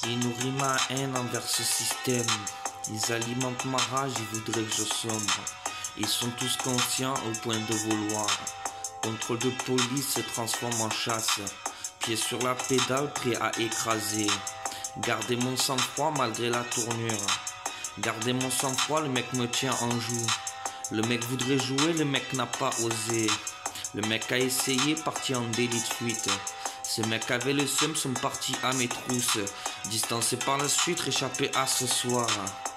Il nourrit ma haine envers ce système. Ils alimentent ma rage, ils voudraient que je sombre. Ils sont tous conscients au point de vouloir. Contrôle de police se transforme en chasse. Pied sur la pédale, prêt à écraser. Garder mon sang-froid malgré la tournure. Garder mon sang-froid, le mec me tient en joue. Le mec voudrait jouer, le mec n'a pas osé. Le mec a essayé, parti en délit de fuite. Ces mecs avaient le seum, sont partis à mes trousses. Distancés par la suite, réchappés à ce soir.